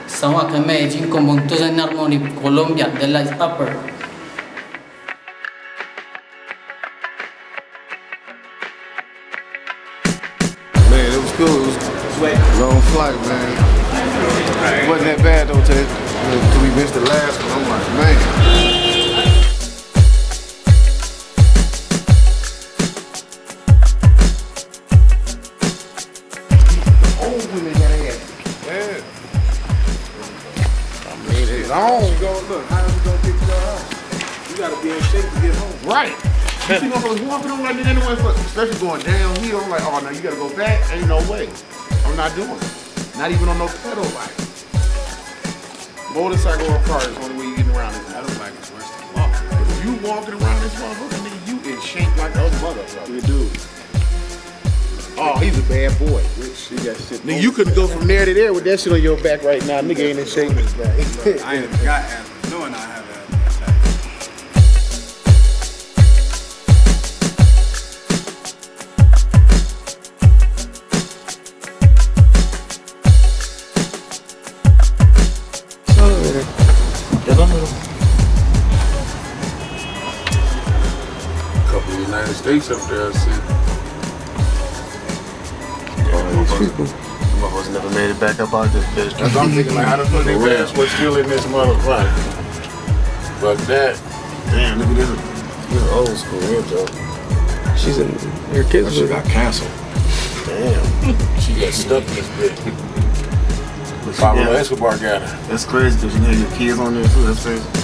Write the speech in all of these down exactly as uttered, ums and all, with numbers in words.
Estamos acá en Medellín con Puntos en Harmony, Colombia, The Light Upper. Man, it was cool. It was long flight, man. It wasn't that bad though till, till we missed the last one. I'm like, man. On. You go, look, how is it gonna get to your house? You gotta be in shape to get home. Right. You see motherfuckers walking on like that anyway, especially going downhill. I'm like, oh, now you gotta go back. Ain't no way. I'm not doing it. Not even on no pedal bike. Motorcycle or car is the only way you getting around this. I don't like it's worse than walking. But if you walking around this motherfucker, nigga, you in shape like those motherfuckers. You do. Oh, he's a bad boy. He got shit. Nigga, you couldn't go from there to there with that shit on your back right now. Nigga ain't in shape. I ain't even got asthma. Knowing I have A couple of United States up there, I see. Motherfuckers never made it back up out this bitch. That's what I'm thinking, like, how the fuck they ass was still in this motherfucker? But that, damn, look at this. This is old school here, though. She's in her kids. That shit got canceled. Damn. She got stuck in this bitch. Pablo yeah. Escobar got her. That's crazy because you have your kids on there too. That's crazy.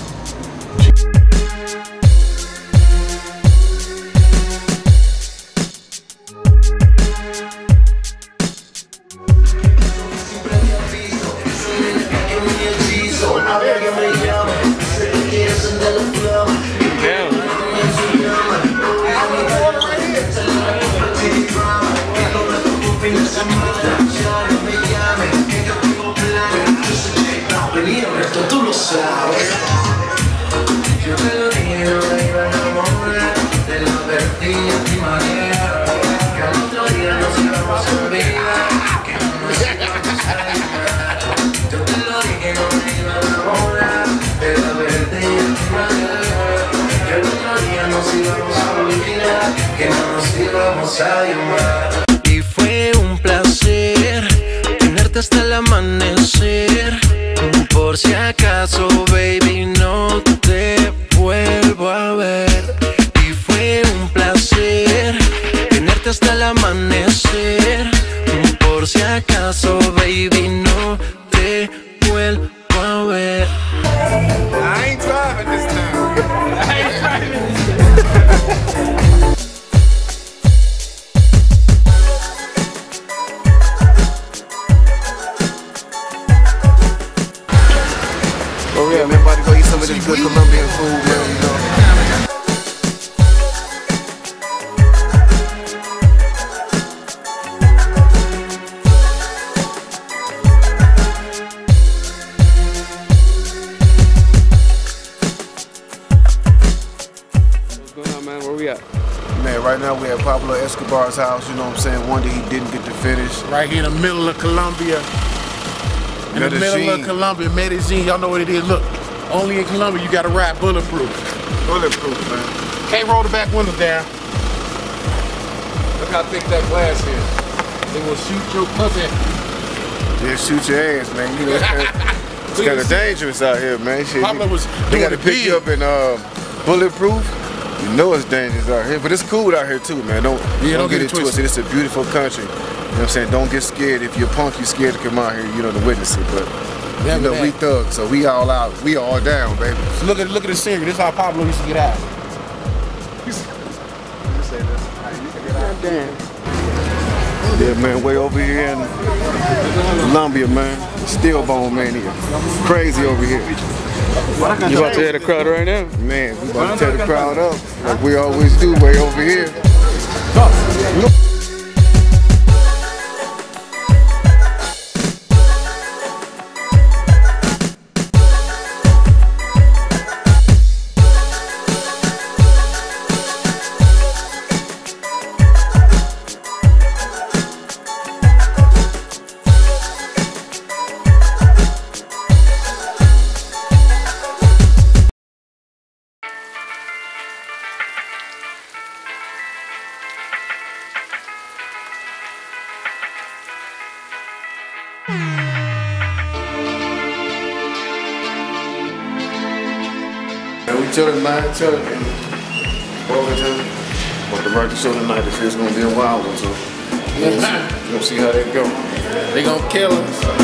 Tú lo sabes. Yo te lo dije, no me iba a enamorar. Te lo advertí a mi manera. Que al otro día nos íbamos a olvidar. Que no nos íbamos a dejar. Yo te lo dije, no me iba a enamorar. Te lo advertí a mi manera. Que al otro día nos íbamos a olvidar. Que no nos íbamos a llamar. Y fue un placer tenerte hasta el amanecer. Por si acaso, baby, no te vuelvo a ver. Y fue un placer tenerte hasta el amanecer. Por si acaso, baby, no te vuelvo a ver. I ain't driving this time. I ain't driving this time. Oh yeah, man, about to go eat some of this good Colombian food, man, you know. What's going on, man? Where we at? Man, right now we're at Pablo Escobar's house, you know what I'm saying? One day he didn't get to finish. Right here in the middle of Colombia. In the middle of Colombia, Medellin, y'all know what it is. Look, only in Colombia you gotta ride bulletproof. Bulletproof, man. Can't roll the back window down. Look how thick that glass is. They will shoot your pussy. Yeah, shoot your ass, man. You know, it's kind of dangerous out here, man. Shit, Pablo was they doing gotta the pick big. you up in uh, bulletproof. You know it's dangerous out here, but it's cool out here too, man. Don't, Yeah, don't, don't get get it it twisted. twisted. It's a beautiful country. You know what I'm saying? Don't get scared. If you're a punk, you're scared to come out here, you know, to witness it. But Yeah, you know, man. we thugs, so we all out. We all down, baby. So look at look at the scenery. This is how Pablo used to get out. Yeah, man, way over here in Colombia, man. Stillbone mania. Crazy over here. You about to hear the crowd right now? Man, we about to tear the crowd up like we always do way over here. we tell it, man, tell it. Overtime. But the record show tonight, this is gonna be a wild one, so we're gonna see how they go. They gonna kill us.